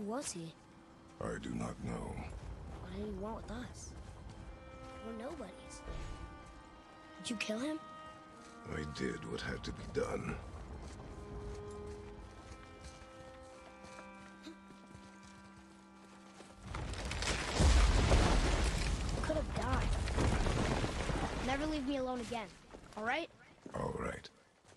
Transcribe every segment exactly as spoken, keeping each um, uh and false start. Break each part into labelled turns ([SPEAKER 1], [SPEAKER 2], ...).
[SPEAKER 1] was he?
[SPEAKER 2] I do not know.
[SPEAKER 1] What did he want with us? We're nobodies. Did you kill him?
[SPEAKER 2] I did what had to be done.
[SPEAKER 1] I could have died. Never leave me alone again, all right?
[SPEAKER 2] All right.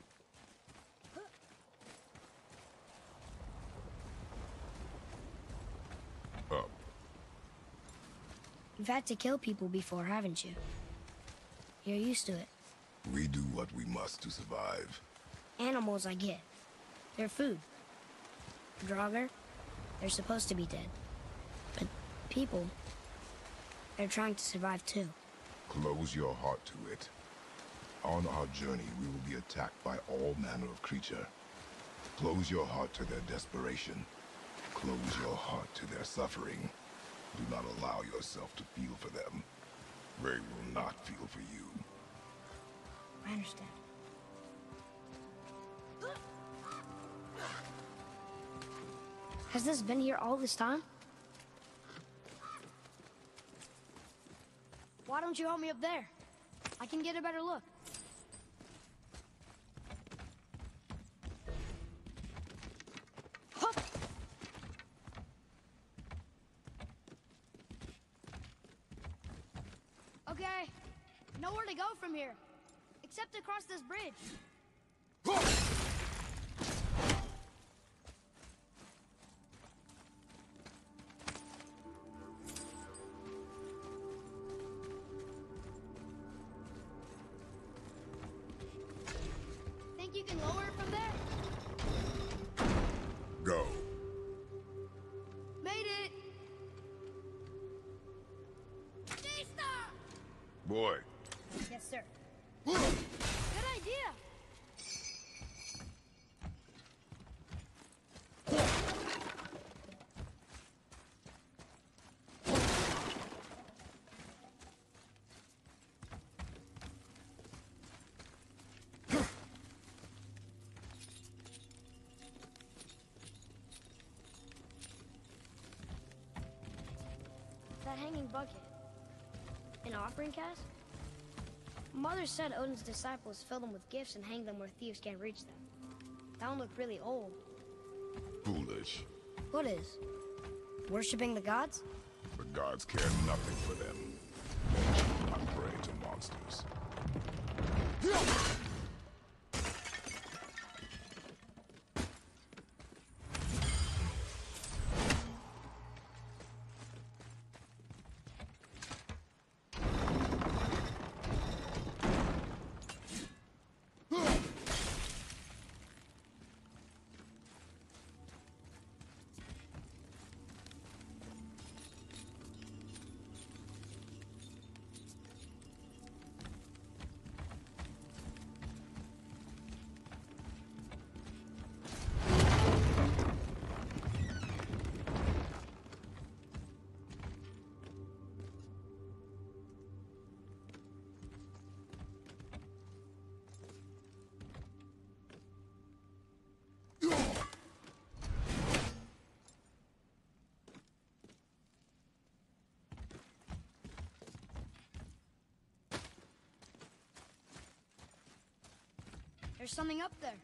[SPEAKER 2] Up.
[SPEAKER 1] You've had to kill people before, haven't you? You're used to it.
[SPEAKER 2] We do what we must to survive.
[SPEAKER 1] Animals, I get. They're food. Draugr, they're supposed to be dead. But people, they're trying to survive too.
[SPEAKER 2] Close your heart to it. On our journey, we will be attacked by all manner of creature. Close your heart to their desperation. Close your heart to their suffering. Do not allow yourself to feel for them. They will not feel for you.
[SPEAKER 1] I understand. Has this been here all this time? Why don't you help me up there? I can get a better look. Hup! Okay, nowhere to go from here, except across this bridge. Think you can lower it from there?
[SPEAKER 2] Go.
[SPEAKER 1] Made it!
[SPEAKER 2] Boy.
[SPEAKER 1] Yes, sir. Good idea! That hanging bucket. An offering cast? Mother said Odin's disciples fill them with gifts and hang them where thieves can't reach them. That one looked really old.
[SPEAKER 2] Foolish.
[SPEAKER 1] What is? Worshipping the gods?
[SPEAKER 2] The gods care nothing for them. I'm prey to monsters.
[SPEAKER 1] There's something up there.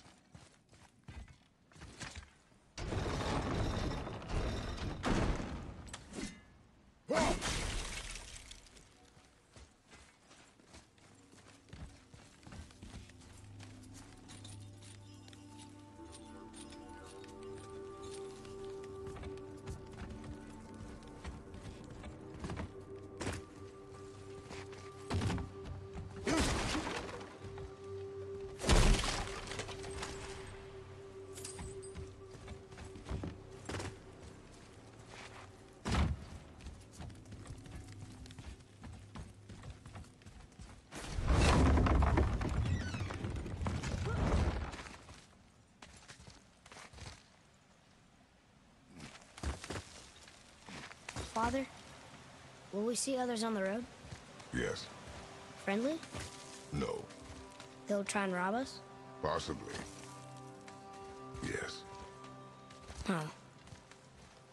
[SPEAKER 1] Father, will we see others on the road?
[SPEAKER 2] Yes.
[SPEAKER 1] Friendly?
[SPEAKER 2] No.
[SPEAKER 1] They'll try and rob us?
[SPEAKER 2] Possibly. Yes.
[SPEAKER 1] Oh.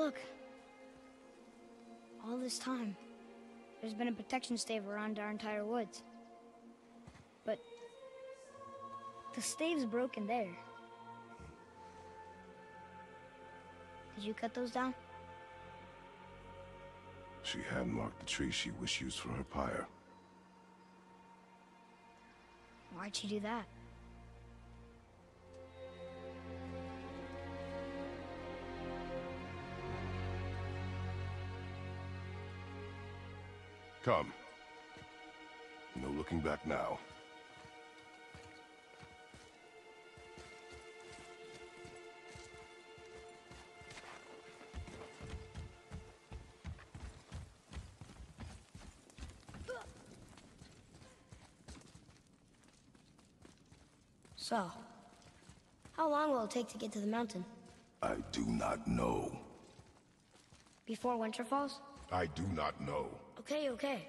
[SPEAKER 1] Look. All this time, there's been a protection stave around our entire woods. But the stave's broken there. Did you cut those down?
[SPEAKER 2] She hand marked the tree she wished used for her pyre.
[SPEAKER 1] Why'd she do that?
[SPEAKER 2] Come. No looking back now.
[SPEAKER 1] So, how long will it take to get to the mountain?
[SPEAKER 2] I do not know.
[SPEAKER 1] Before winter falls?
[SPEAKER 2] I do not know.
[SPEAKER 1] Okay, okay.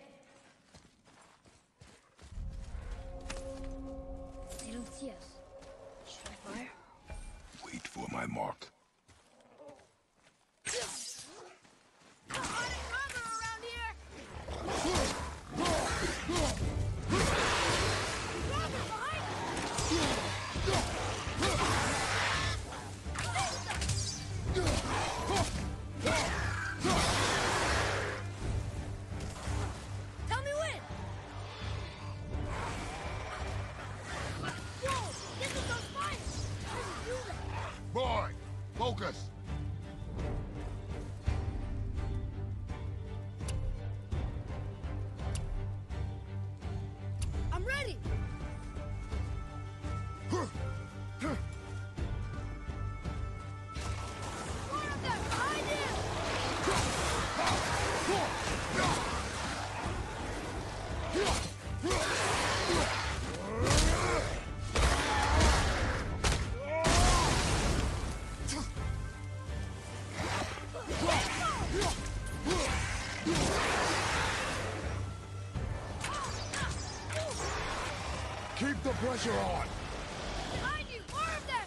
[SPEAKER 1] They don't see us. Should I fire?
[SPEAKER 2] Wait for my mark. Boy, focus!
[SPEAKER 1] I'm ready!
[SPEAKER 2] Keep the pressure on!
[SPEAKER 1] Behind you! More of them!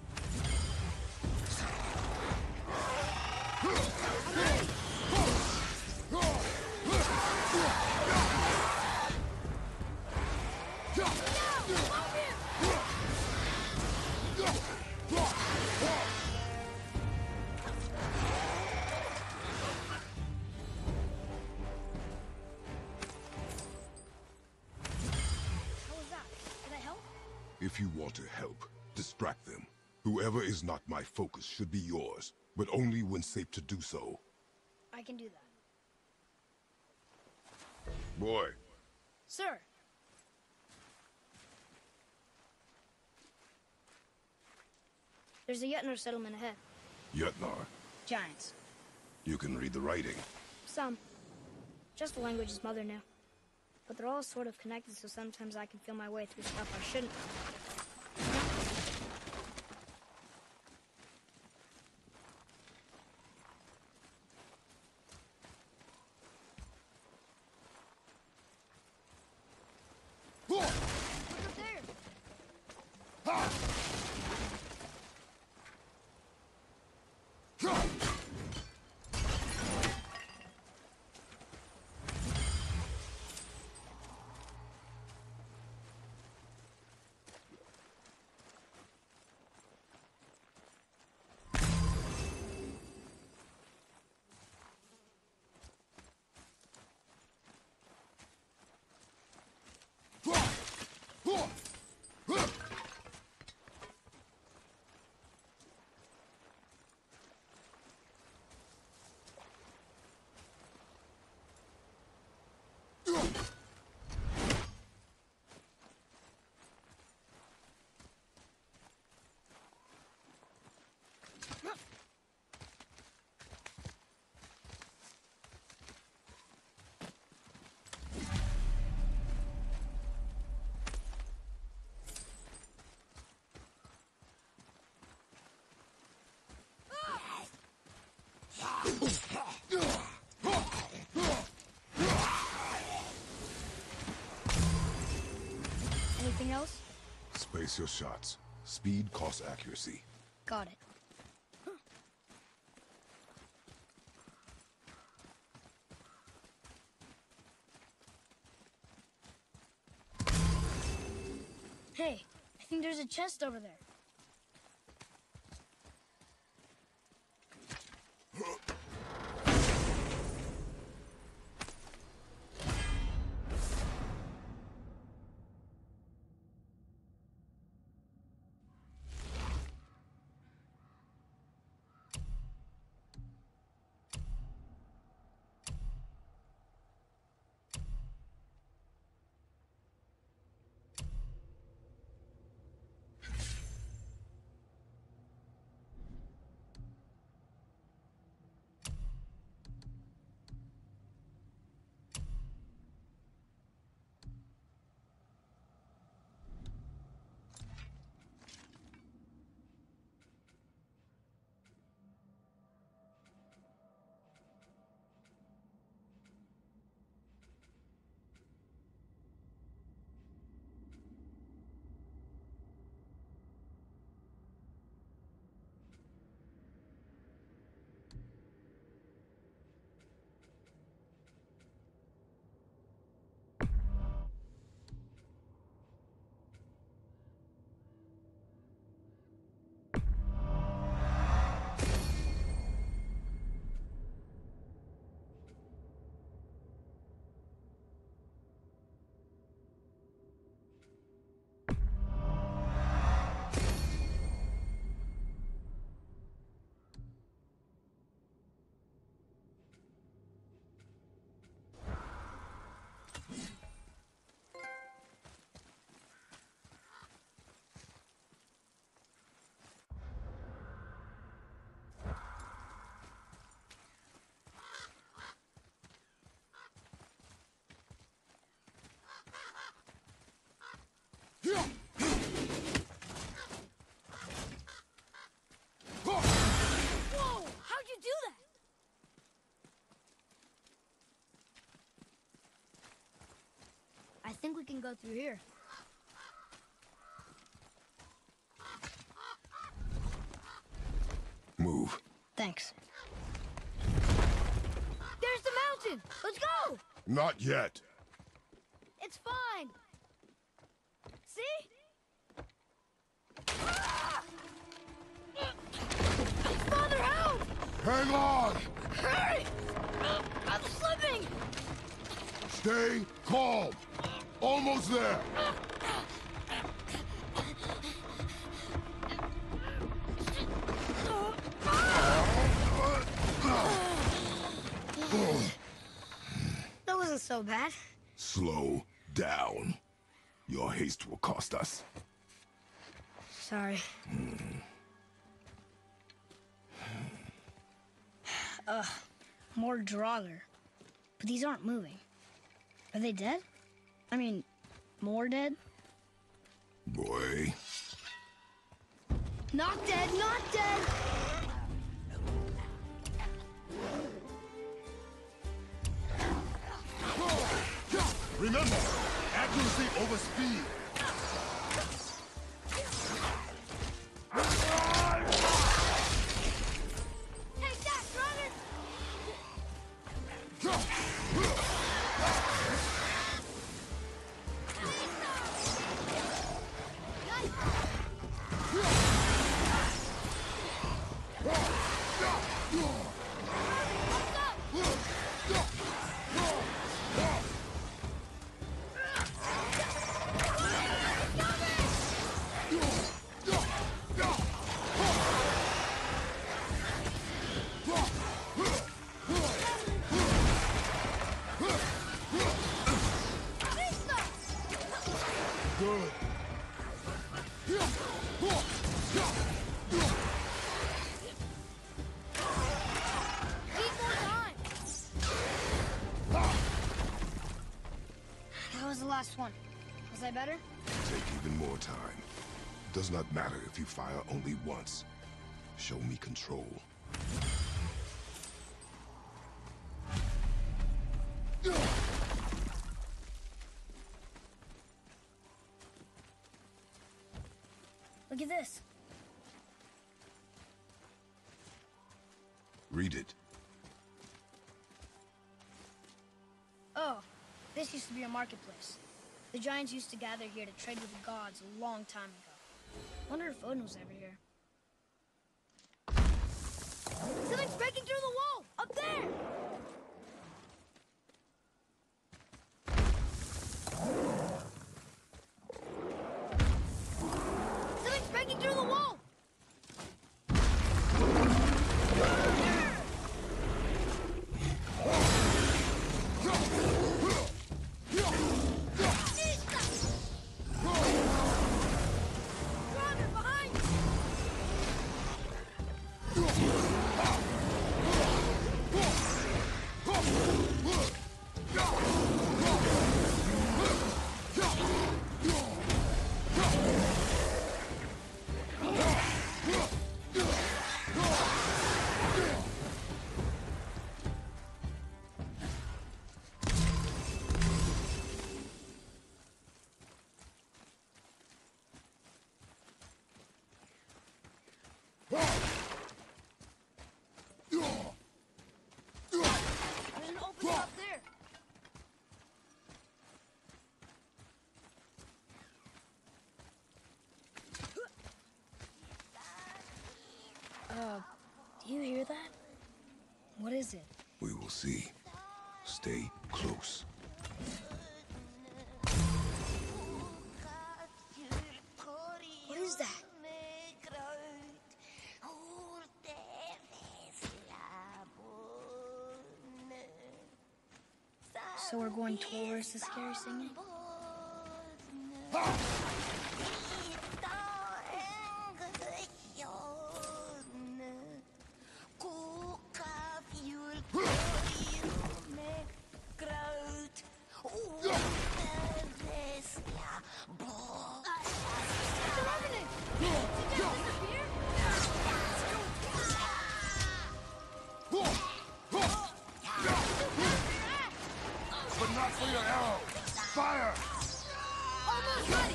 [SPEAKER 2] If you want to help, distract them. Whoever is not my focus should be yours, but only when safe to do so.
[SPEAKER 1] I can do that.
[SPEAKER 2] Boy.
[SPEAKER 1] Sir! There's a Jötnar settlement ahead.
[SPEAKER 2] Jötnar.
[SPEAKER 1] Giants.
[SPEAKER 2] You can read the writing.
[SPEAKER 1] Some. Just the language his mother knew. But they're all sort of connected, so sometimes I can feel my way through stuff I shouldn't. Look up there! Anything else?
[SPEAKER 2] Space your shots. Speed costs accuracy.
[SPEAKER 1] Got it. Hey, I think there's a chest over there. Whoa! How'd you do that? I think we can go through here.
[SPEAKER 2] Move.
[SPEAKER 1] Thanks. There's the mountain! Let's go!
[SPEAKER 2] Not yet.
[SPEAKER 1] It's fine! See? Ah! Father, help!
[SPEAKER 2] Hang on!
[SPEAKER 1] Hurry! Uh, I'm slipping!
[SPEAKER 2] Stay calm. Almost there.
[SPEAKER 1] That wasn't so bad.
[SPEAKER 2] Slow down. Your haste will cost us.
[SPEAKER 1] Sorry. Ugh, more Draugr. But these aren't moving. Are they dead? I mean, more dead?
[SPEAKER 2] Boy.
[SPEAKER 1] Not dead, not dead!
[SPEAKER 2] Remember, accuracy over speed.
[SPEAKER 1] Take that, brother!
[SPEAKER 2] Good.
[SPEAKER 1] Need more time! That was the last one. Was I better?
[SPEAKER 2] Take even more time. Does not matter if you fire only once. Show me control.
[SPEAKER 1] Look at this.
[SPEAKER 2] Read it.
[SPEAKER 1] Oh, this used to be a marketplace. The The giants used to gather here to trade with the gods a long time ago. Wonder if Odin was ever here. Something's breaking through the wall! Up there! Something's breaking through the wall! Uh, do you hear that? What is it?
[SPEAKER 2] We will see. Stay close.
[SPEAKER 1] What is that? So we're going towards the scary singing?
[SPEAKER 2] But not for your arrow! Fire!
[SPEAKER 1] Almost ready!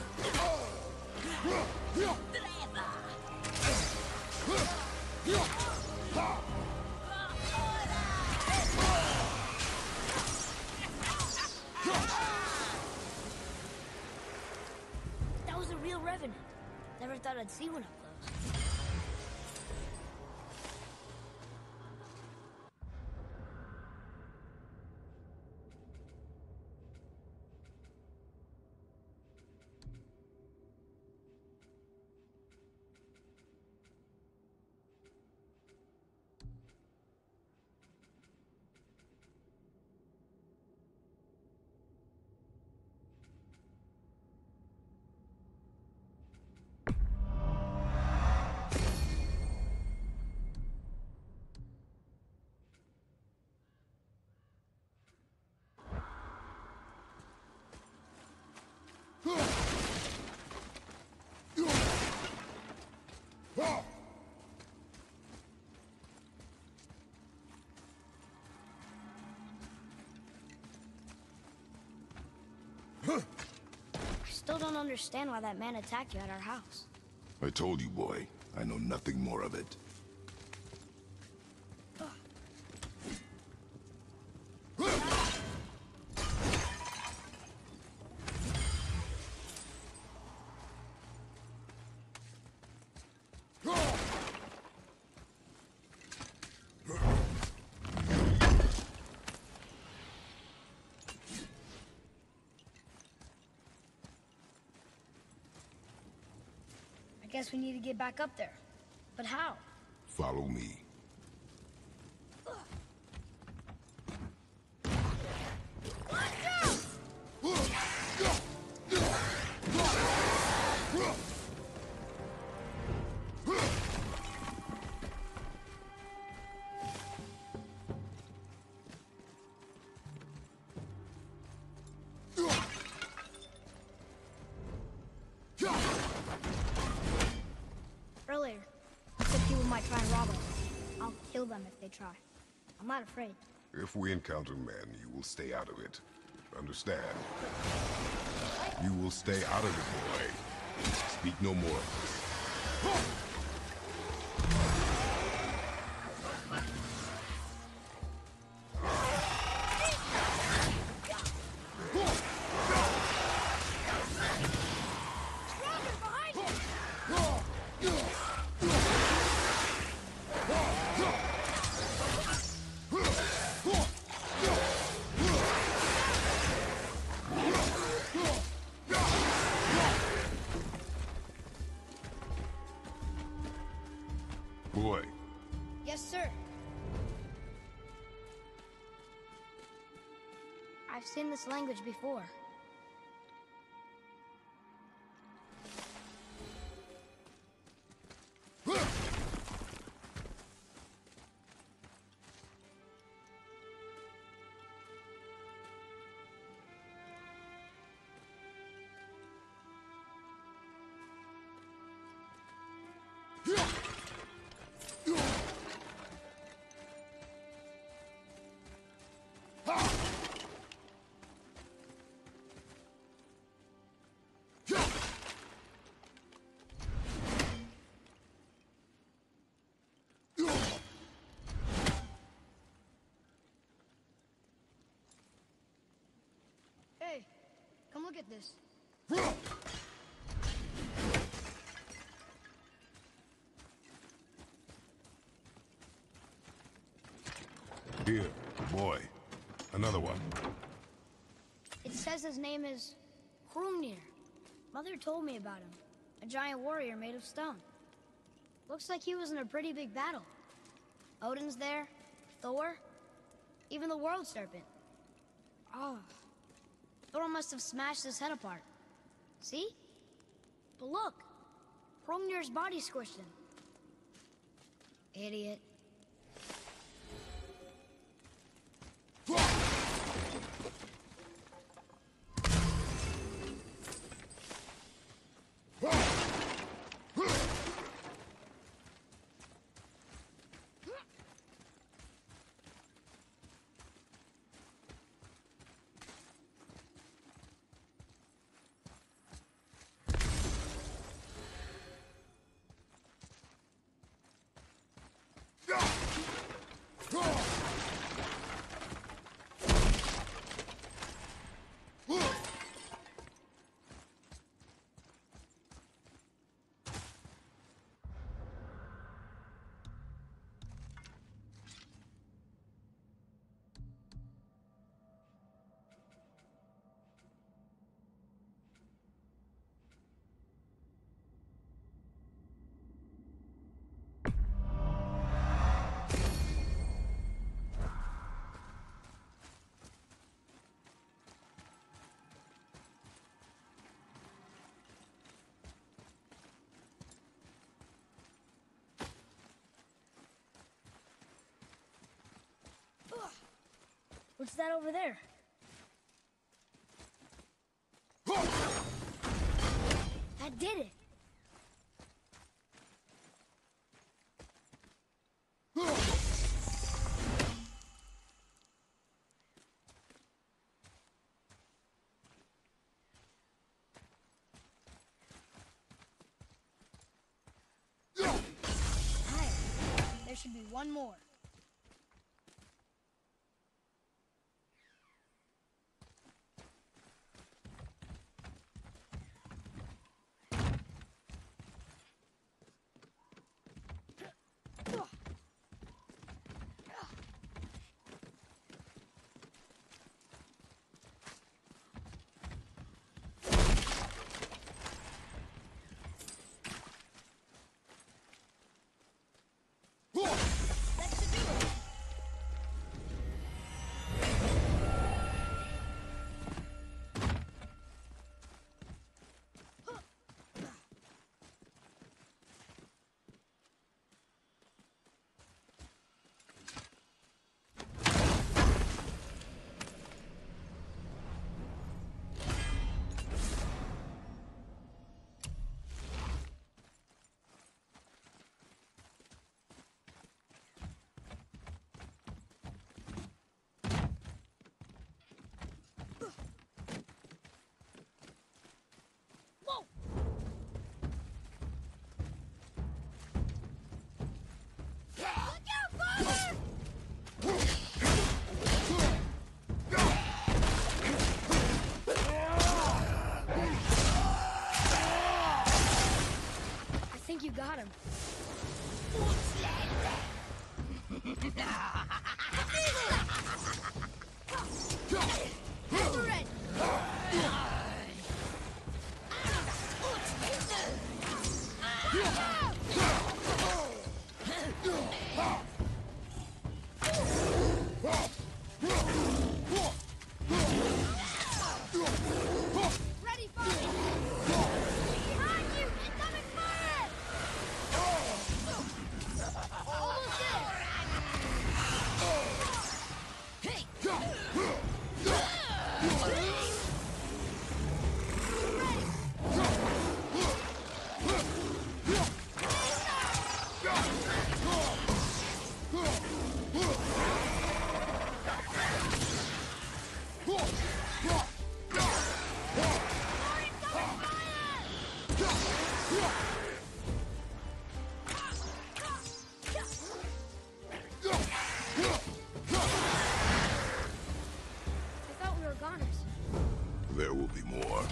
[SPEAKER 1] That was a real revenant. Never thought I'd see one up close. Still don't understand why that man attacked you at our house.
[SPEAKER 2] I told you, boy. I know nothing more of it.
[SPEAKER 1] I guess we need to get back up there. But how?
[SPEAKER 2] Follow me.
[SPEAKER 1] Earlier, you said people might try and rob us. I'll kill them if they try. I'm not afraid.
[SPEAKER 2] If we encounter men, you will stay out of it. Understand? You will stay out of it, boy. Speak no more. Boy.
[SPEAKER 1] Yes, sir. I've seen this language before. Hey, come look at this.
[SPEAKER 2] Here, boy. Another one.
[SPEAKER 1] It says his name is Hrungnir. Mother told me about him. A giant warrior made of stone. Looks like he was in a pretty big battle. Odin's there, Thor, even the World Serpent. Oh, Thor must have smashed his head apart. See? But look, Hrungnir's body squished him. Idiot. What's that over there? That did it! Hey, there should be one more. You got him. Ready, fire! Behind you! Incoming fire! Almost there! Hey! I thought we were goners.
[SPEAKER 2] There will be more.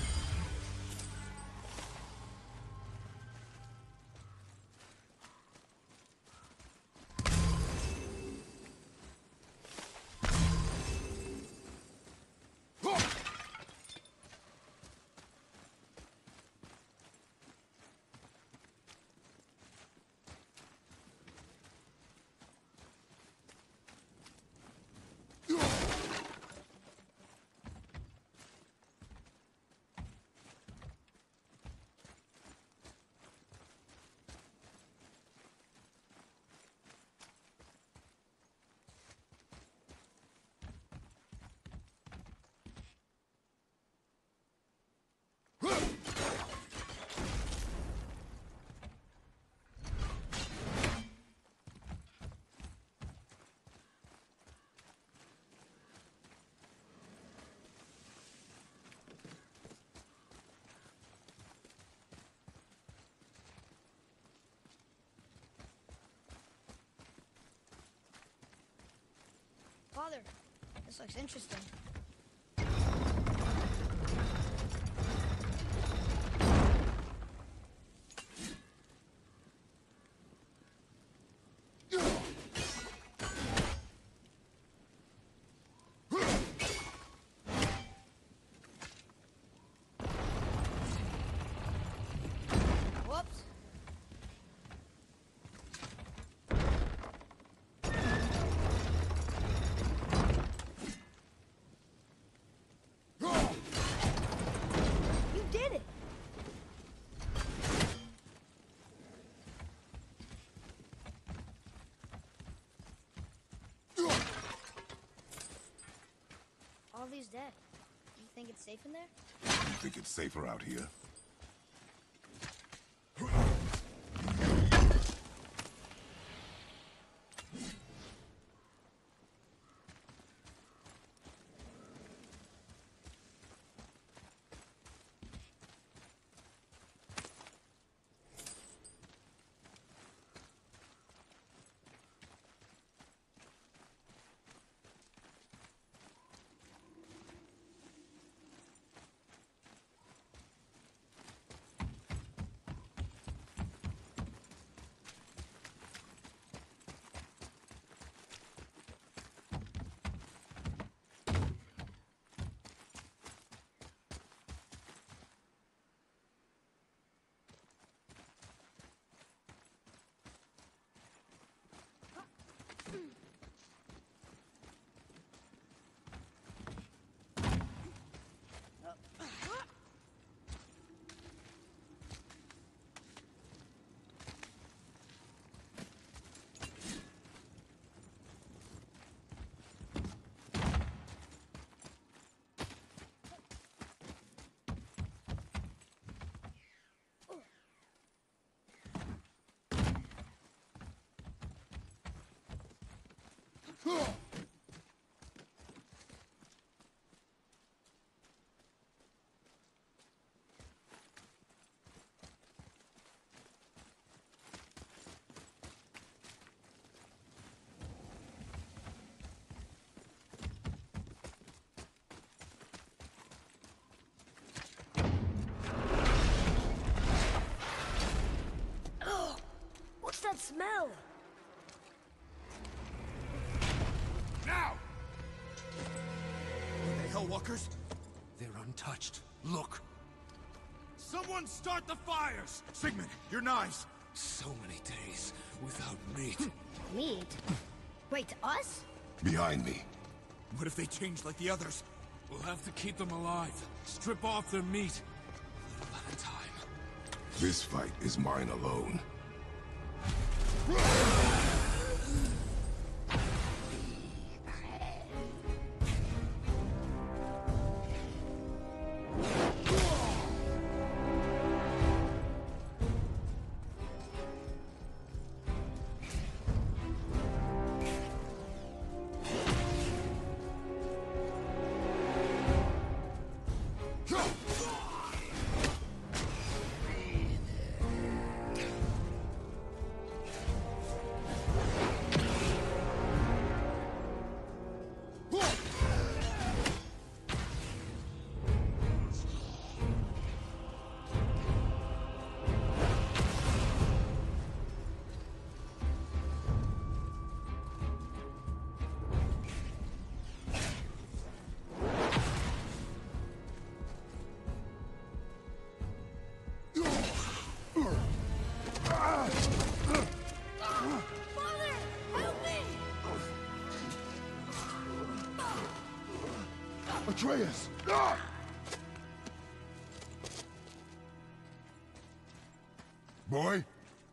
[SPEAKER 1] Father, this looks interesting. Whoops. You did it! All these dead. You think it's safe in there?
[SPEAKER 2] You think it's safer out here?
[SPEAKER 1] What's that smell?
[SPEAKER 3] Now! Are they Hellwalkers? They're untouched. Look! Someone start the fires! Sigmund, your knives! So many days without Meat.
[SPEAKER 1] Meat? Wait, us?
[SPEAKER 2] Behind me.
[SPEAKER 3] What if they change like the others? We'll have to keep them alive. Strip off their meat. A little at a time.
[SPEAKER 2] This fight is mine alone. Atreus! Ah! Boy?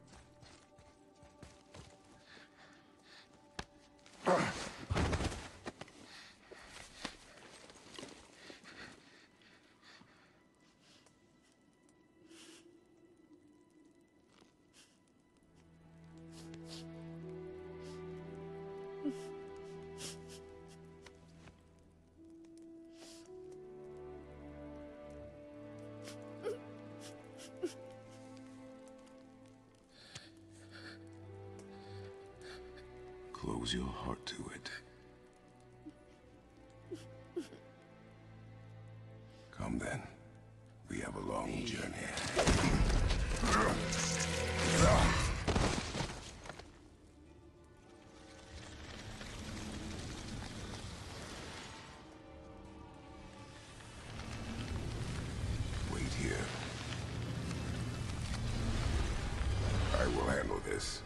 [SPEAKER 2] Close your heart to it. Come then. We have a long journey. Wait here. I will handle this.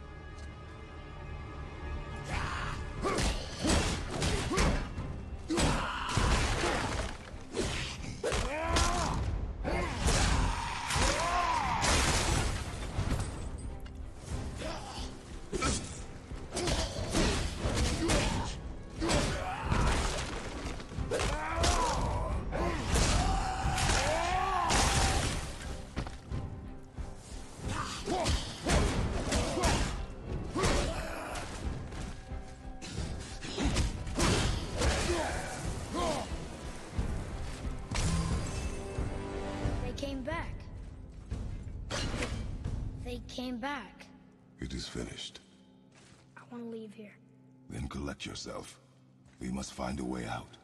[SPEAKER 1] Came back.
[SPEAKER 2] It is finished.
[SPEAKER 1] I want to leave here.
[SPEAKER 2] Then collect yourself. We must find a way out.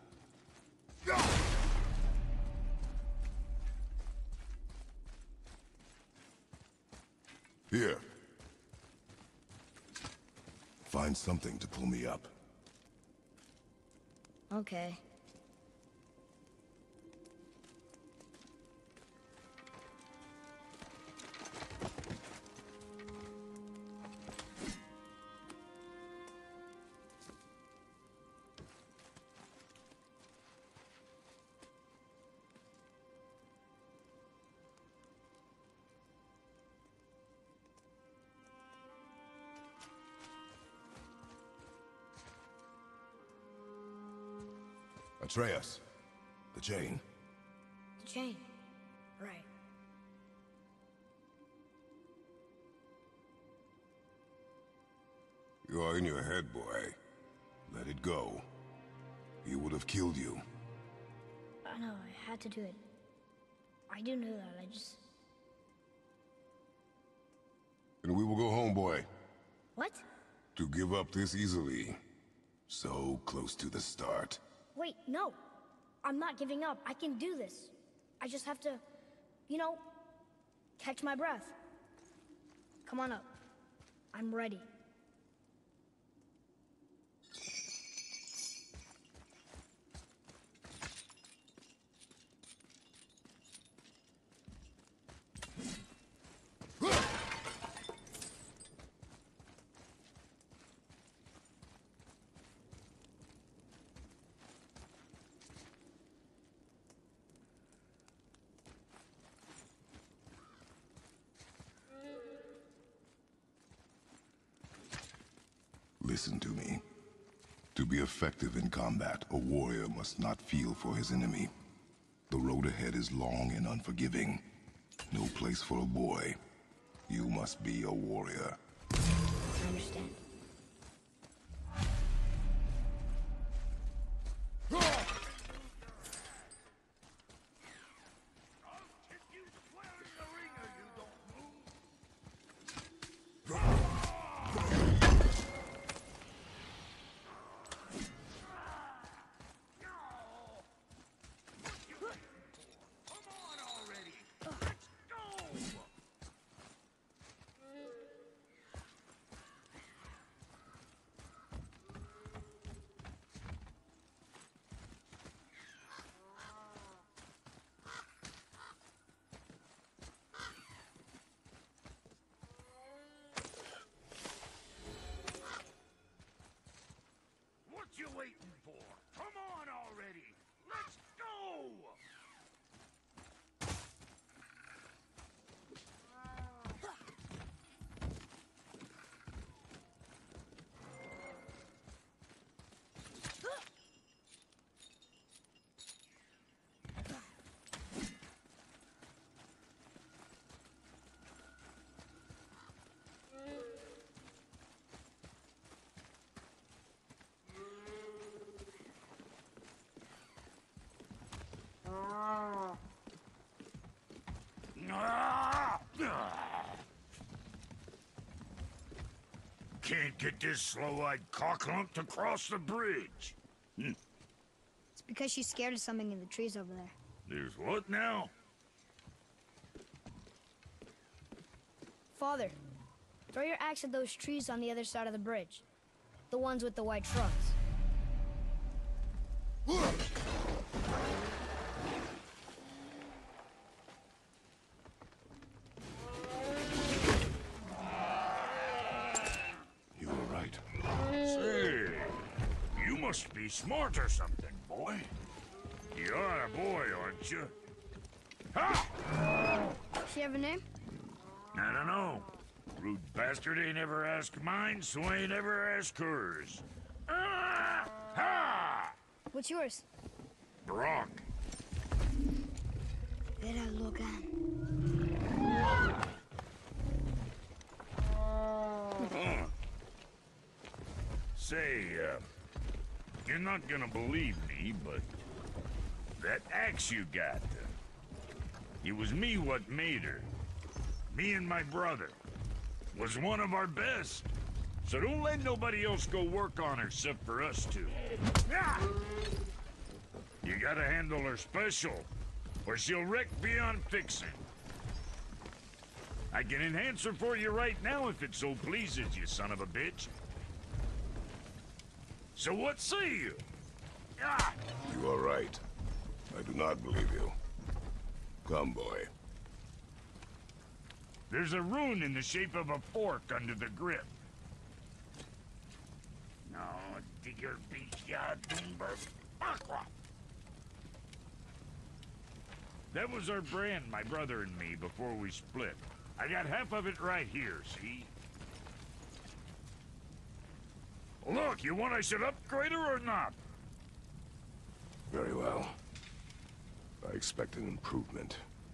[SPEAKER 2] Here. Find something to pull me up.
[SPEAKER 1] Okay.
[SPEAKER 2] Atreus. The chain.
[SPEAKER 1] The chain. Right.
[SPEAKER 2] You are in your head, boy. Let it go. He would have killed you.
[SPEAKER 1] I know, I had to do it. I do know that, I just...
[SPEAKER 2] And we will go home, boy.
[SPEAKER 1] What?
[SPEAKER 2] To give up this easily. So close to the start.
[SPEAKER 1] Wait, no. I'm not giving up. I can do this. I just have to, you know, catch my breath. Come on up. I'm ready.
[SPEAKER 2] Listen to me. To be effective in combat, a warrior must not feel for his enemy. The road ahead is long and unforgiving. No place for a boy. You must be a warrior.
[SPEAKER 1] I understand.
[SPEAKER 4] You waiting for? Come on already! Let's go! Can't get this slow-eyed cocklump to cross the bridge. Hm.
[SPEAKER 1] It's because she's scared of something in the trees over there.
[SPEAKER 4] There's what now?
[SPEAKER 1] Father, throw your axe at those trees on the other side of the bridge. The ones with the white trunks.
[SPEAKER 4] Must be smart or something, boy. You're a boy, aren't you? Ha!
[SPEAKER 1] Does she have a name?
[SPEAKER 4] I don't know. Rude bastard ain't ever asked mine, so ain't ever asked hers. Ah! Ha!
[SPEAKER 1] What's yours?
[SPEAKER 4] Brock.
[SPEAKER 1] Vera Logan.
[SPEAKER 4] Huh. Say, uh... you're not gonna believe me, but that axe you got, uh, it was me what made her. Me and my brother. Was one of our best. So don't let nobody else go work on her except for us two. Ah! You gotta handle her special, or she'll wreck beyond fixing. I can enhance her for you right now if it so pleases you, son of a bitch. So what say you? Ah!
[SPEAKER 2] You are right. I do not believe you. Come, boy.
[SPEAKER 4] There's a rune in the shape of a fork under the grip. No, digger beach ya Doomberg Aqua. That was our brand, my brother and me, before we split. I got half of it right here, see? Look, you want I should upgrade her or not?
[SPEAKER 2] Very well. I expect an improvement.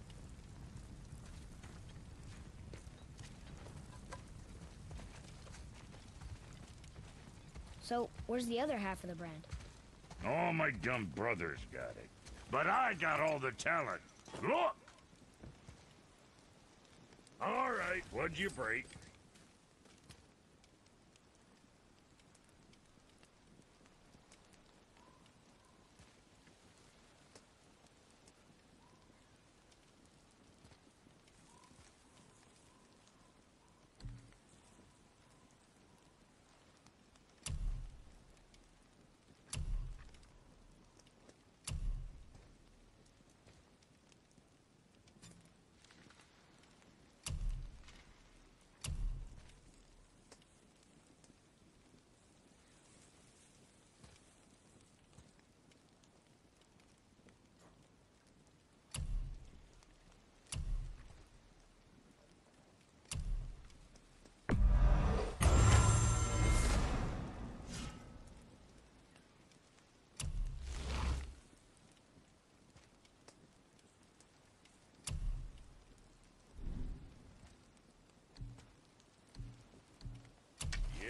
[SPEAKER 1] So, where's the other half of the brand?
[SPEAKER 4] Oh, my dumb brother's got it. But I got all the talent. Look! All right, what'd you break?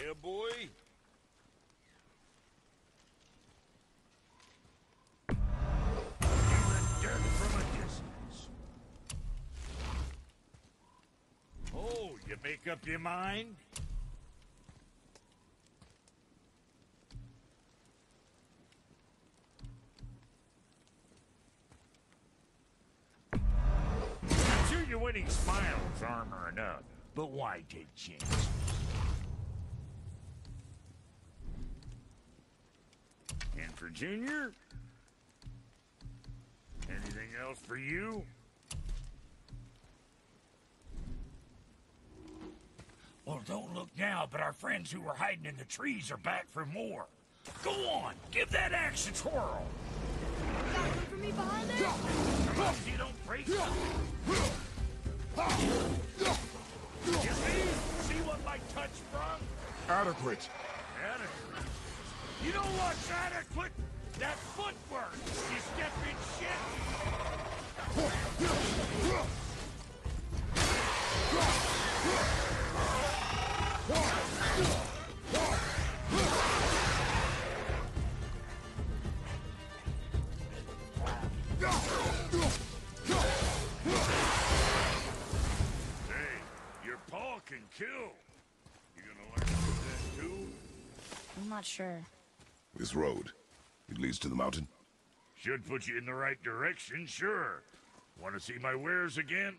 [SPEAKER 4] Yeah, boy. Dirt from a distance. Oh, you make up your mind? I'm sure your winning smile's armor enough, but why take chances? And for Junior? Anything else for you? Well, don't look now, but our friends who were hiding in the trees are back for more. Go on, give that axe a twirl.
[SPEAKER 1] Got one for me behind there?
[SPEAKER 4] Come on, so you don't break them. You see? See what my touch sprung?
[SPEAKER 2] Adequate.
[SPEAKER 4] Adequate. You know what's adequate? That footwork! You step in shit! Hey, your paw can kill. You gonna learn to do that too?
[SPEAKER 1] I'm not sure.
[SPEAKER 2] This road, it leads to the mountain?
[SPEAKER 4] Should put you in the right direction, sure. Want to see my wares again?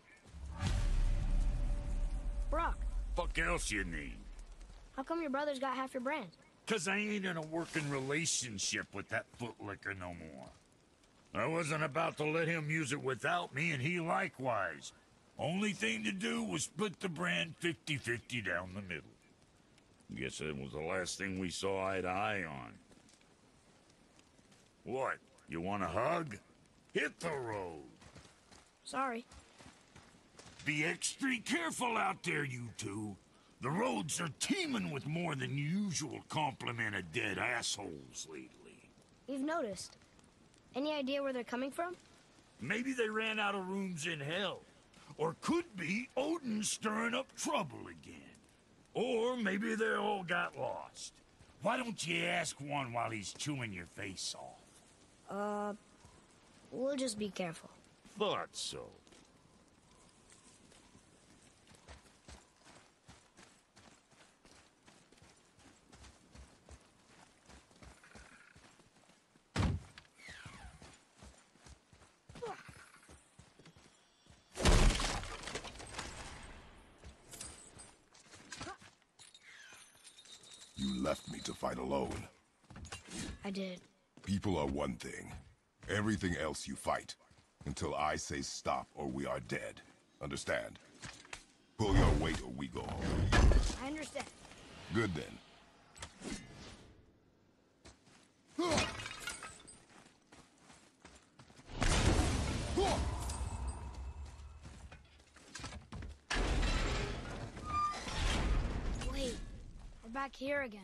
[SPEAKER 1] Brock,
[SPEAKER 4] Fuck else you need?
[SPEAKER 1] how come your brother's got half your brand?
[SPEAKER 4] Cause I ain't in a working relationship with that footlicker no more. I wasn't about to let him use it without me, and he likewise. Only thing to do was split the brand fifty fifty down the middle. Guess that was the last thing we saw eye to eye on. What? You want a hug? Hit the road.
[SPEAKER 1] Sorry.
[SPEAKER 4] Be extra careful out there, you two. The roads are teeming with more than usual complement of dead assholes lately.
[SPEAKER 1] We've noticed. Any idea where they're coming from?
[SPEAKER 4] Maybe they ran out of rooms in hell. Or could be Odin stirring up trouble again. Or maybe they all got lost. Why don't you ask one while he's chewing your face off?
[SPEAKER 1] Uh, we'll just be careful.
[SPEAKER 4] Thought so.
[SPEAKER 2] You left me to fight alone.
[SPEAKER 1] I did.
[SPEAKER 2] People are one thing. Everything else you fight. Until I say stop or we are dead. Understand? Pull your weight or we go home.
[SPEAKER 1] I understand.
[SPEAKER 2] Good then.
[SPEAKER 1] Wait, we're back here again.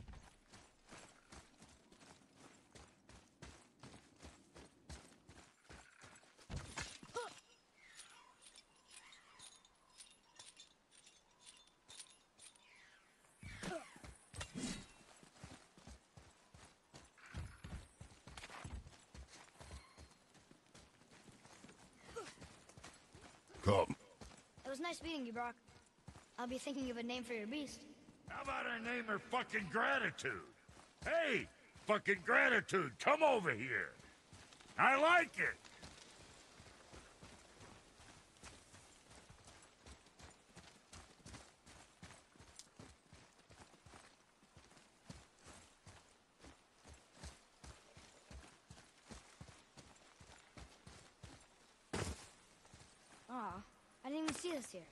[SPEAKER 2] Come.
[SPEAKER 1] It was nice meeting you, Brock. I'll be thinking of a name for your beast.
[SPEAKER 4] How about I name her fucking Gratitude? Hey, fucking Gratitude, come over here. I like it.
[SPEAKER 1] Aw, I didn't even see this here.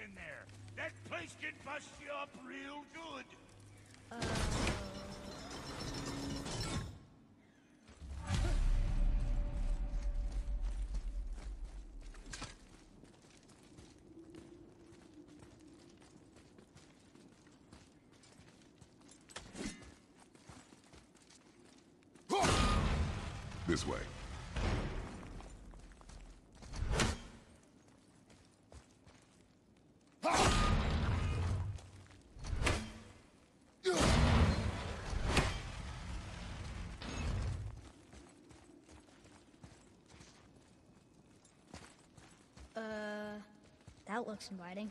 [SPEAKER 4] in there. That place can bust you up real good.
[SPEAKER 1] Uh...
[SPEAKER 2] This way.
[SPEAKER 1] Uh, that looks inviting.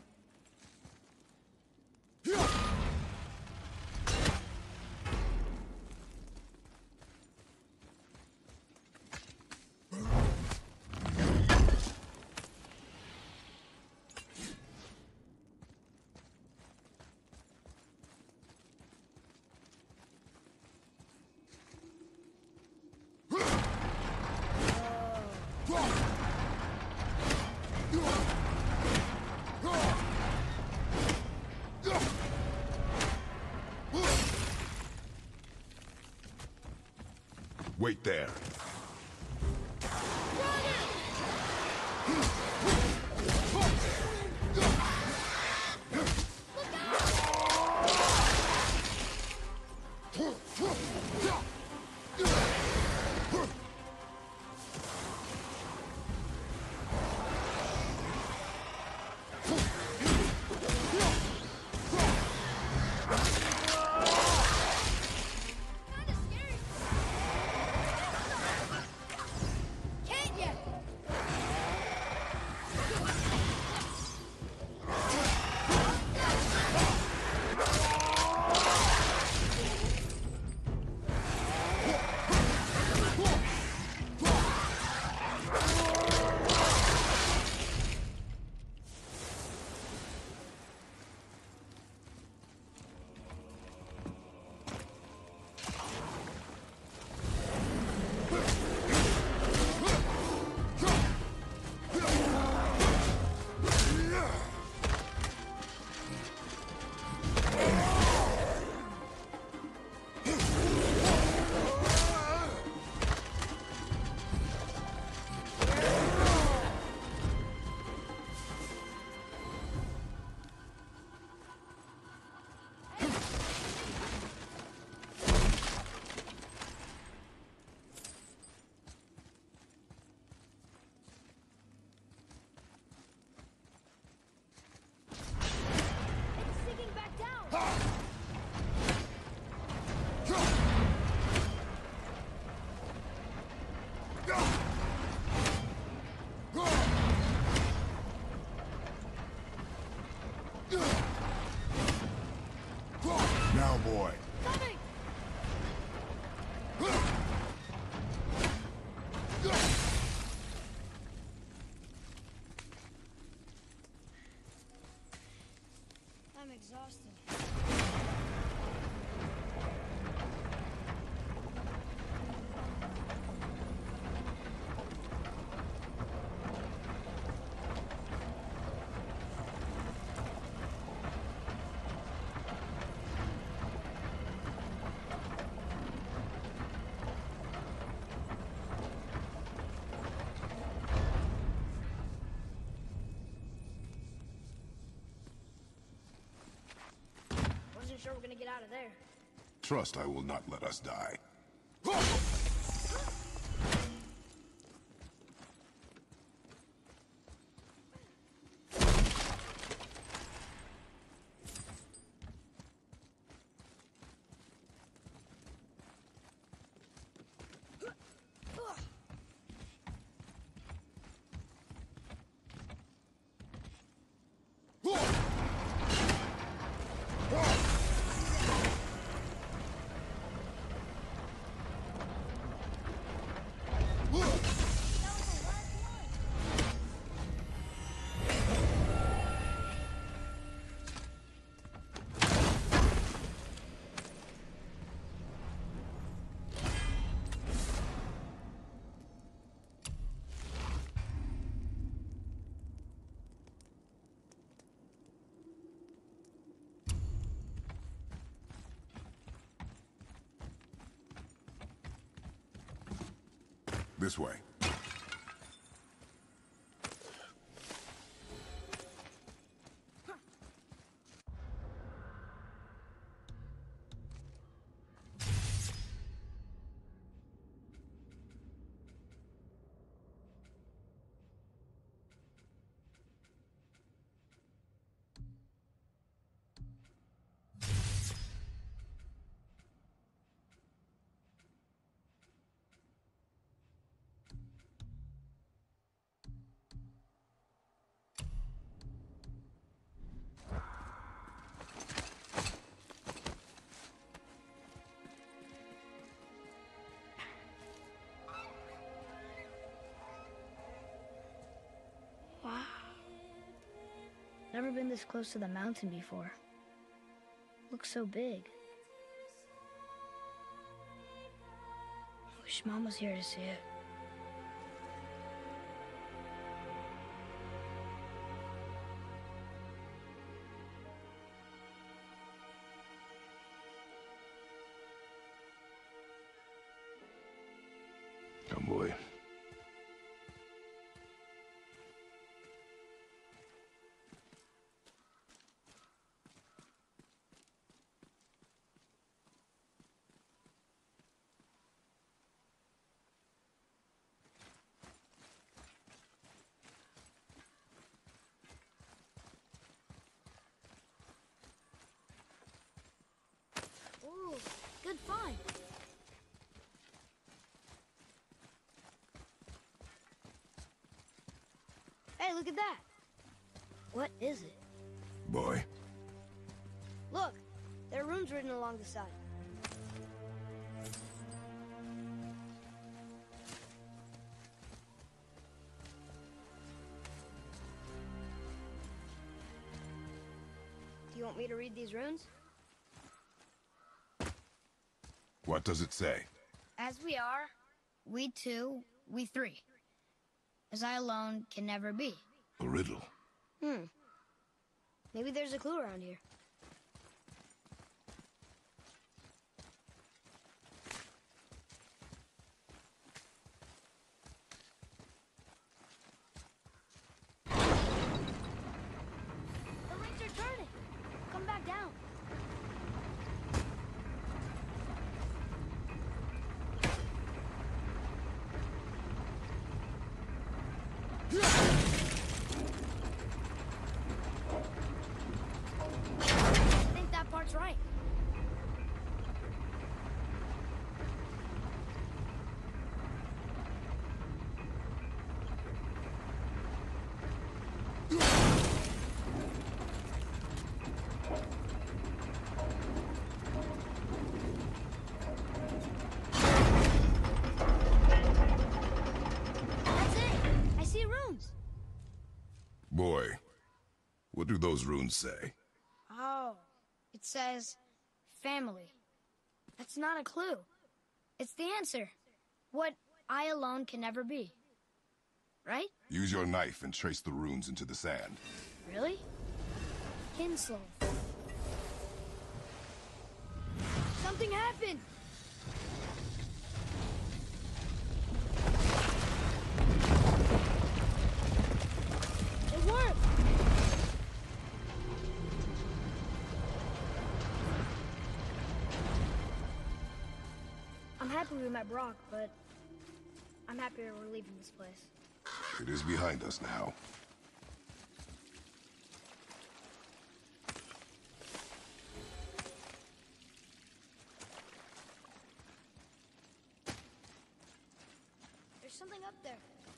[SPEAKER 2] Wait there. Now, boy.
[SPEAKER 1] Coming! I'm exhausted. Wasn't sure we're gonna get out of there.
[SPEAKER 2] Trust I will not let us die. This way.
[SPEAKER 1] Wow. Never been this close to the mountain before. Looks so big. Wish Mom was here to see it.
[SPEAKER 2] Come, boy.
[SPEAKER 1] Ooh, good find. Hey, look at that. What is it?
[SPEAKER 2] Boy.
[SPEAKER 1] Look, there are runes written along the side. Do you want me to read these runes?
[SPEAKER 2] What does it say?
[SPEAKER 1] As we are, we two, we three. As I alone can never be.
[SPEAKER 2] A riddle.
[SPEAKER 1] Hmm. Maybe there's a clue around here. The lights are turning. Come back down. I think that part's right. That's it. I see runes.
[SPEAKER 2] Boy, what do those runes say?
[SPEAKER 1] Oh, it says family. That's not a clue. It's the answer. What I alone can never be. Right?
[SPEAKER 2] Use your knife and trace the runes into the sand.
[SPEAKER 1] Really? Kinslow. Something happened! It worked! I'm happy we met Brock, but I'm happier we're leaving this place.
[SPEAKER 2] It is behind us now.
[SPEAKER 1] There's something up there.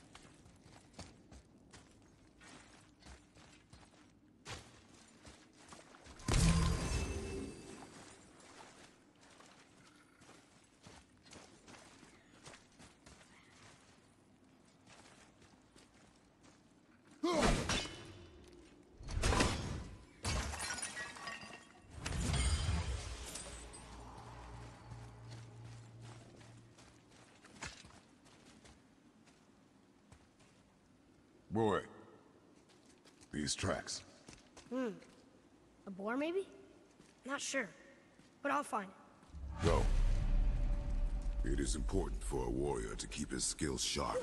[SPEAKER 2] Boy, these tracks.
[SPEAKER 1] Hmm. A boar, maybe? Not sure. But I'll find it.
[SPEAKER 2] Go. It is important for a warrior to keep his skills sharp.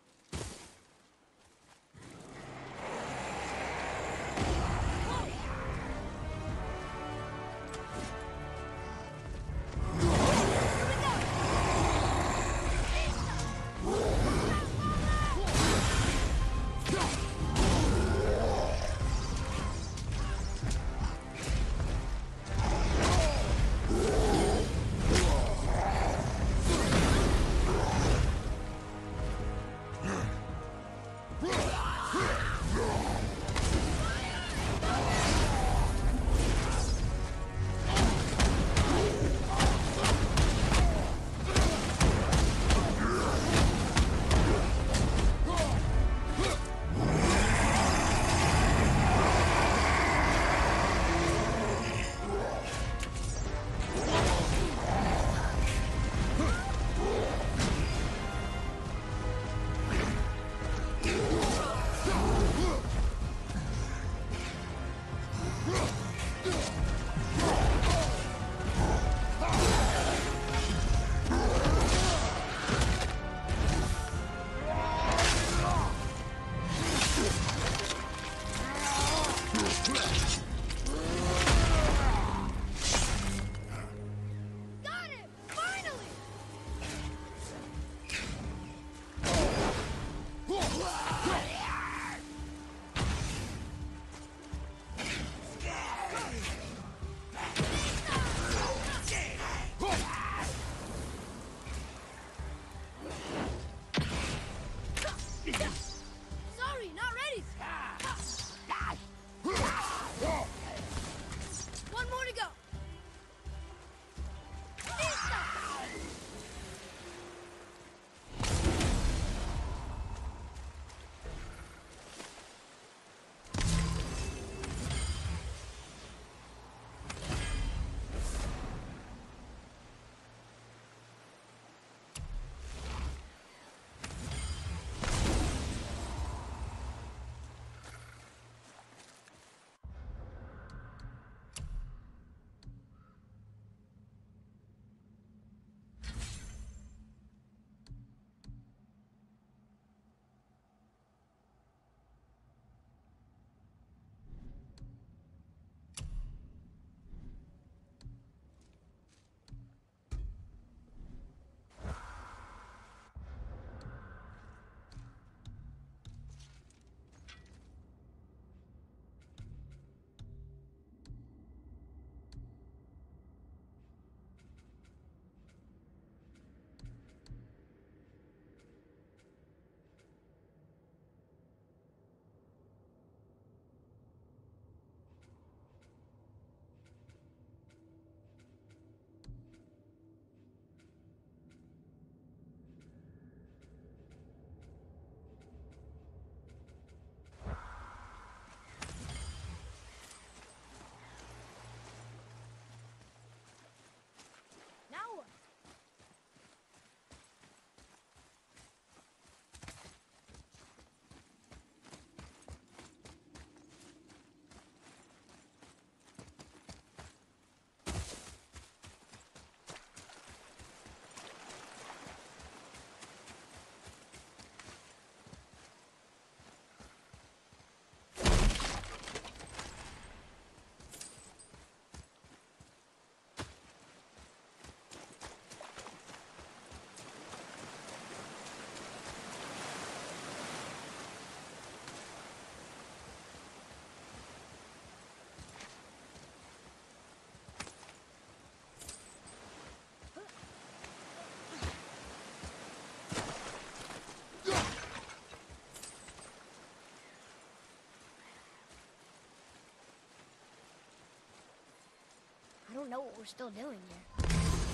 [SPEAKER 1] I don't know what we're still doing here.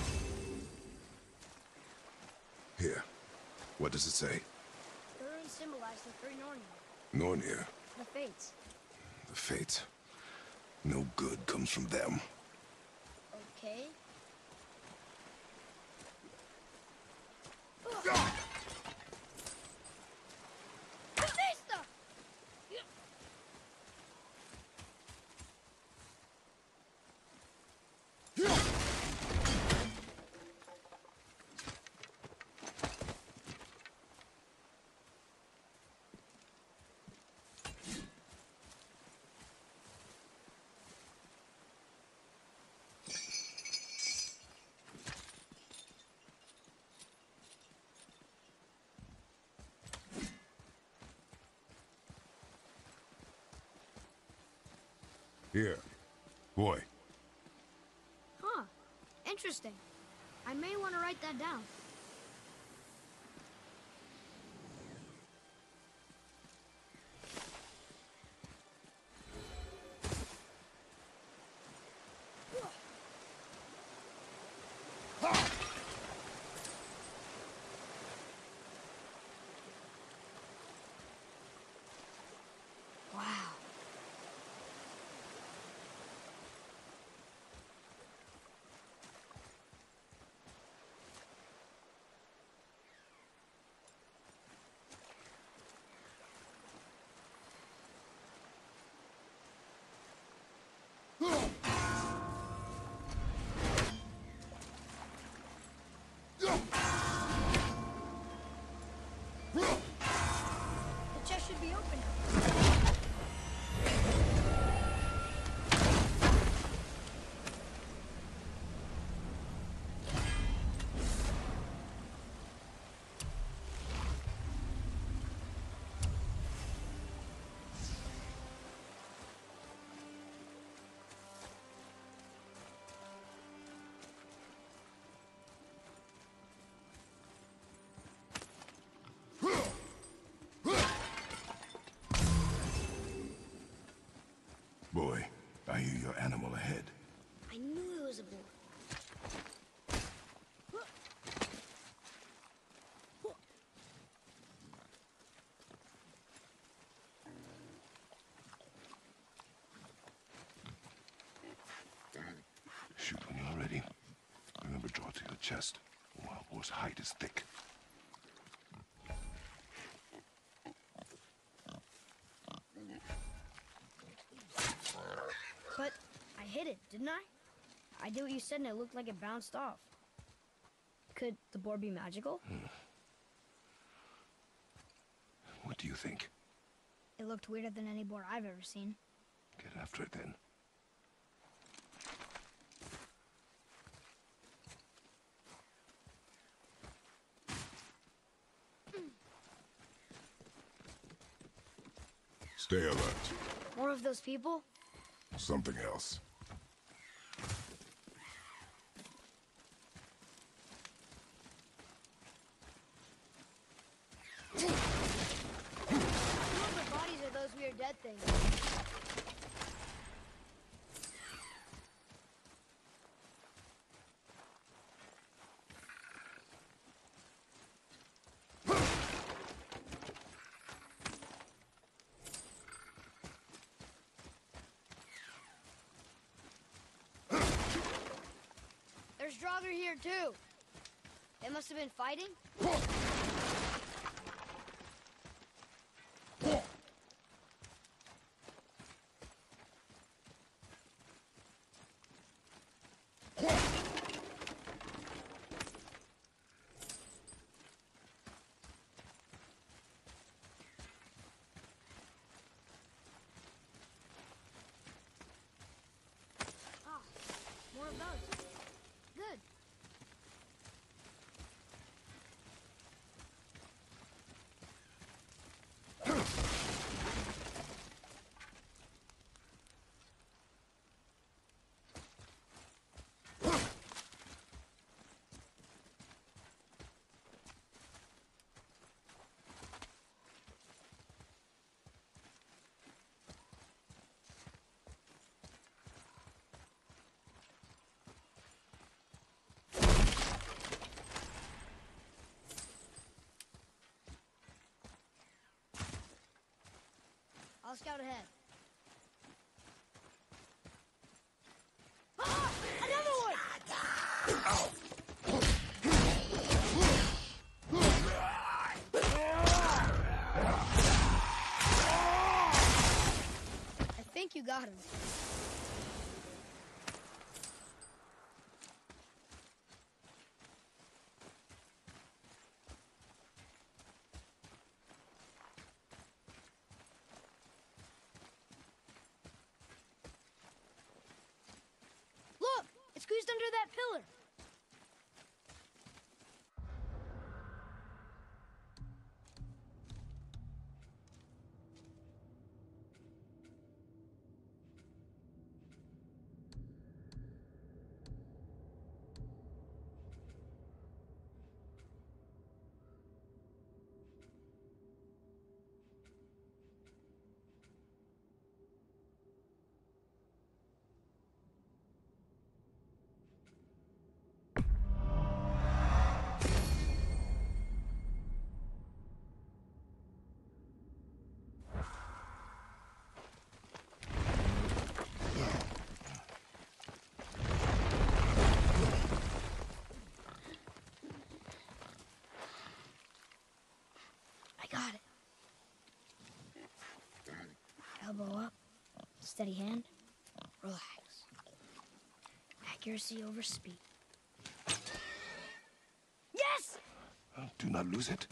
[SPEAKER 2] Here. What does it say?
[SPEAKER 1] The runes symbolize the three Nornir.
[SPEAKER 2] Nornir.
[SPEAKER 1] The Fates.
[SPEAKER 2] The Fates. No good comes from them.
[SPEAKER 1] Okay.
[SPEAKER 2] Here. Boy.
[SPEAKER 1] Huh. Interesting. I may want to write that down. Wow. The chest should be open now.
[SPEAKER 2] Boy, I hear your animal ahead.
[SPEAKER 1] I knew it was a boar.
[SPEAKER 2] Shoot when you're ready. Remember, draw to your chest. A wild boar's hide is thick.
[SPEAKER 1] But I hit it, didn't I? I did what you said and it looked like it bounced off. Could the boar be magical?
[SPEAKER 2] Hmm. What do you think?
[SPEAKER 1] It looked weirder than any boar I've ever seen.
[SPEAKER 2] Get after it then. Stay alert.
[SPEAKER 1] More of those people?
[SPEAKER 2] Something else.
[SPEAKER 1] Who of the bodies are those weird dead things? There's Draugr here too. They must have been fighting. Ah, more of those. Good. I'll scout ahead. Ah! Another one! I think you got him. Look! It's squeezed under that pillar. Elbow up. Steady hand. Relax. Accuracy over speed. Yes!
[SPEAKER 2] Do not lose it.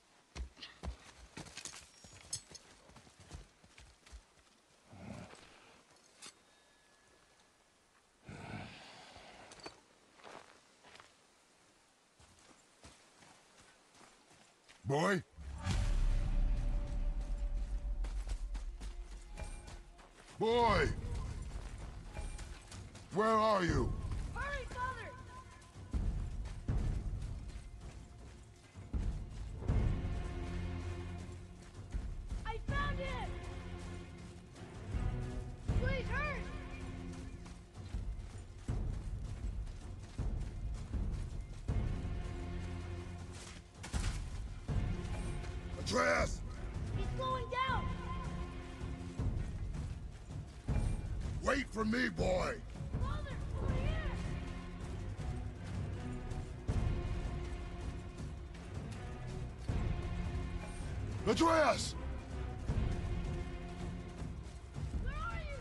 [SPEAKER 2] Boy? Boy! Where are you?
[SPEAKER 1] Hurry, Father! I found him! Please, hurry!
[SPEAKER 2] Atreus!
[SPEAKER 1] He's slowing down!
[SPEAKER 2] Wait for me, boy!
[SPEAKER 1] Father, over here!
[SPEAKER 2] Atreus!
[SPEAKER 1] Where are you?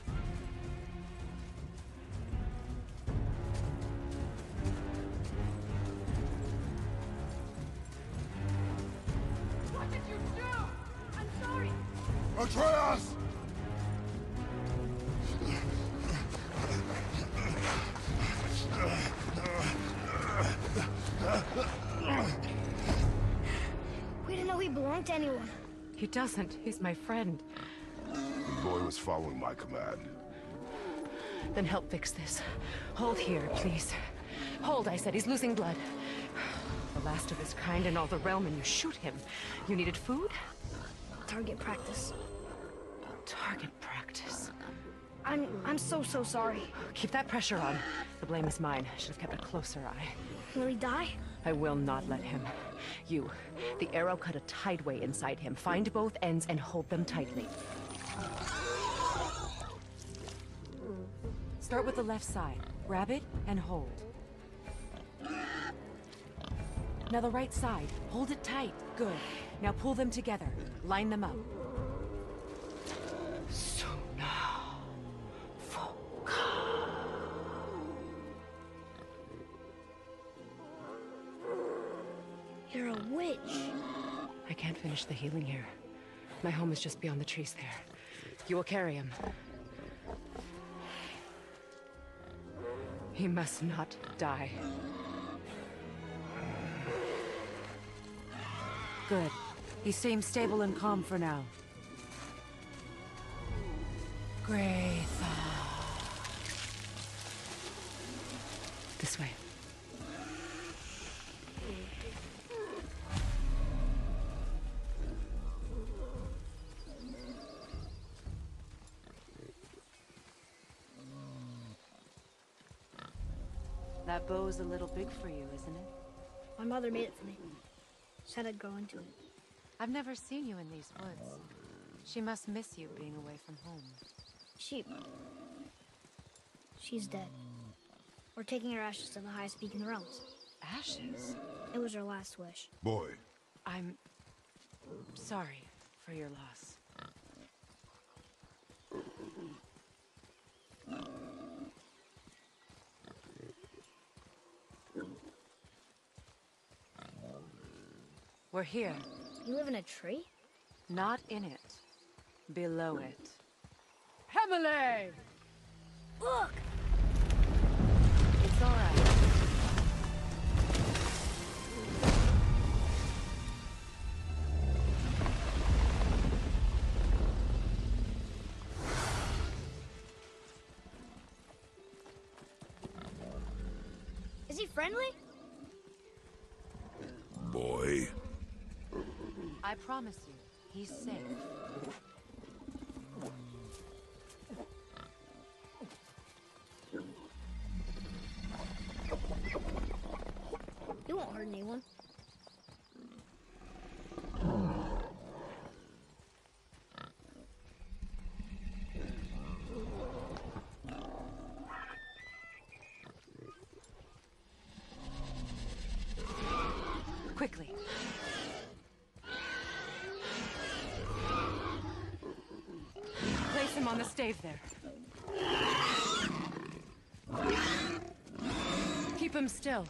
[SPEAKER 1] What did you do? I'm sorry.
[SPEAKER 2] Atreus!
[SPEAKER 1] We didn't know he belonged to anyone.
[SPEAKER 5] He doesn't. He's my friend.
[SPEAKER 2] The boy was following my command.
[SPEAKER 5] Then help fix this. Hold here, please. Hold, I said. He's losing blood. The last of his kind in all the realm, and you shoot him. You needed food?
[SPEAKER 1] Target practice.
[SPEAKER 5] Target practice.
[SPEAKER 1] I'm... I'm so, so sorry.
[SPEAKER 5] Keep that pressure on. The blame is mine. I should have kept a closer eye.
[SPEAKER 1] Will he die?
[SPEAKER 5] I will not let him. You, the arrow cut a tideway inside him. Find both ends and hold them tightly. Start with the left side. Grab it and hold. Now the right side. Hold it tight. Good. Now pull them together. Line them up. So now, focus.
[SPEAKER 1] You're a witch.
[SPEAKER 5] I can't finish the healing here. My home is just beyond the trees there. You will carry him. He must not die.
[SPEAKER 6] Good. He seems stable and calm for now. Great thought.
[SPEAKER 5] This way.
[SPEAKER 6] That bow's a little big for you, isn't it?
[SPEAKER 1] My mother made it for me. Said I'd grow into it.
[SPEAKER 6] I've never seen you in these woods. She must miss you being away from home.
[SPEAKER 1] She... She's dead. We're taking her ashes to the highest peak in the realms.
[SPEAKER 6] Ashes?
[SPEAKER 1] It was her last wish.
[SPEAKER 2] Boy,
[SPEAKER 6] I'm... sorry for your loss. We're here.
[SPEAKER 1] You live in a tree?
[SPEAKER 6] Not in it. Below it. Emily!
[SPEAKER 1] Look!
[SPEAKER 6] It's all right.
[SPEAKER 1] Is he friendly?
[SPEAKER 2] boy.
[SPEAKER 6] I promise you, he's safe.
[SPEAKER 1] He won't hurt anyone.
[SPEAKER 6] Quickly. Place him
[SPEAKER 5] on the stave there. Keep him still.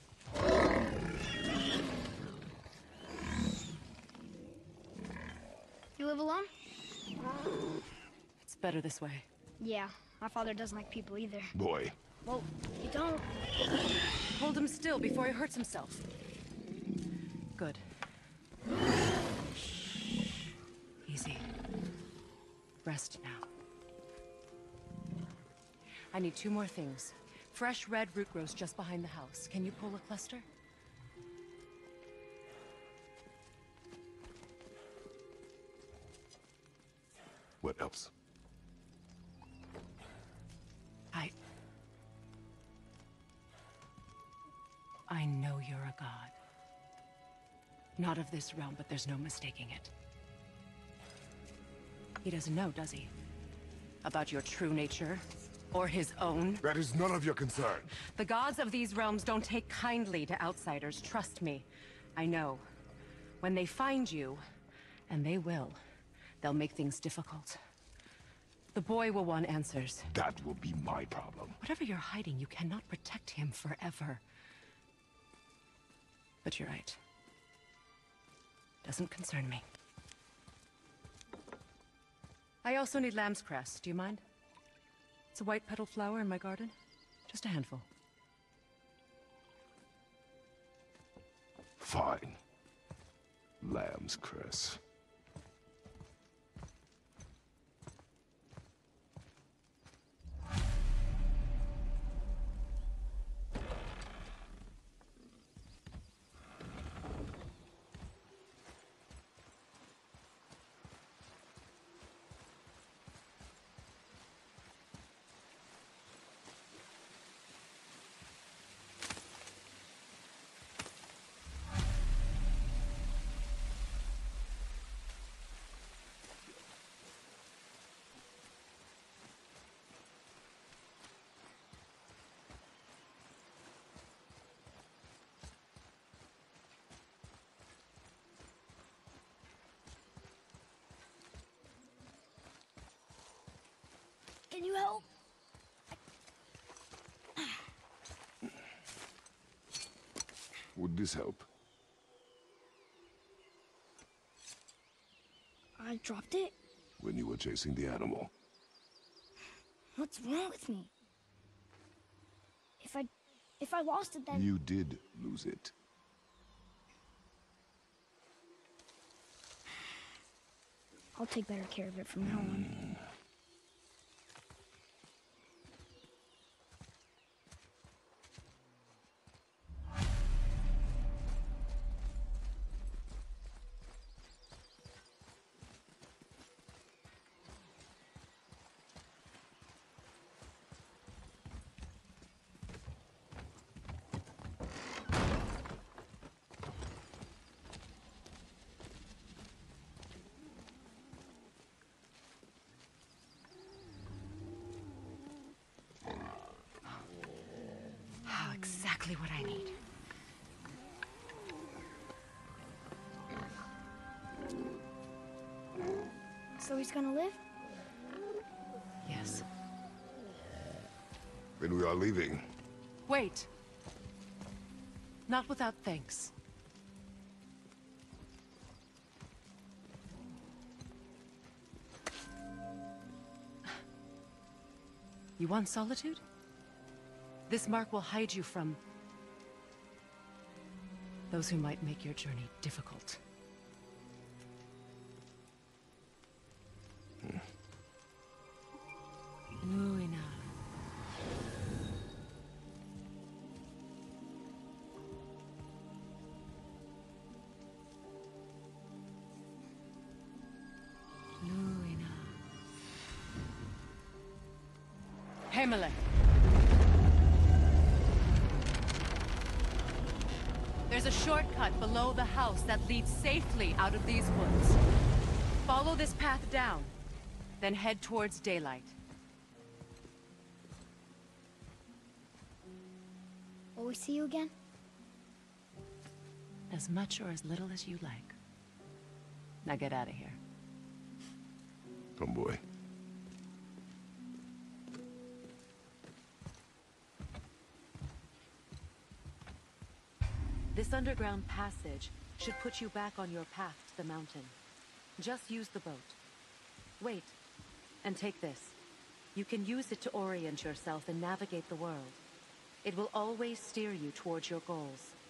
[SPEAKER 1] You live alone?
[SPEAKER 5] It's better this way.
[SPEAKER 1] Yeah, my father doesn't like people either.
[SPEAKER 2] Boy.
[SPEAKER 1] Well, you don't.
[SPEAKER 5] Hold him still before he hurts himself. Good. Easy. Rest now. I need two more things. Fresh red root grows just behind the house. Can you pull a cluster?
[SPEAKER 2] What else?
[SPEAKER 5] I... I know you're a god. Not of this realm, but there's no mistaking it. He doesn't know, does he? About your true nature? Or his own?
[SPEAKER 2] That is none of your concern.
[SPEAKER 5] The gods of these realms don't take kindly to outsiders, trust me. I know. When they find you, and they will, they'll make things difficult. The boy will want answers.
[SPEAKER 2] That will be my problem.
[SPEAKER 5] Whatever you're hiding, you cannot protect him forever. But you're right. Doesn't concern me. I also need lamb's cress. Do you mind? It's a white petal flower in my garden. Just a handful.
[SPEAKER 2] Fine. Lamb's cress.
[SPEAKER 1] Can you help?
[SPEAKER 2] Would this help?
[SPEAKER 1] I dropped it?
[SPEAKER 2] When you were chasing the animal.
[SPEAKER 1] What's wrong with me? If I... if I lost it, then...
[SPEAKER 2] You did lose it.
[SPEAKER 1] I'll take better care of it from now on.
[SPEAKER 5] Exactly what I need.
[SPEAKER 1] So he's gonna live?
[SPEAKER 5] Yes.
[SPEAKER 2] Then we are leaving.
[SPEAKER 5] Wait. Not without thanks. You want solitude? This mark will hide you from those who might make your journey difficult.
[SPEAKER 2] Hmm.
[SPEAKER 5] Luina. Luina. Hemele. There's a shortcut below the house that leads safely out of these woods. Follow this path down, then head towards daylight.
[SPEAKER 1] Will we see you again?
[SPEAKER 5] As much or as little as you like. Now get out of here.
[SPEAKER 2] Come, boy.
[SPEAKER 6] This underground passage should put you back on your path to the mountain. Just use the boat. Wait, and take this. You can use it to orient yourself and navigate the world. It will always steer you towards your goals.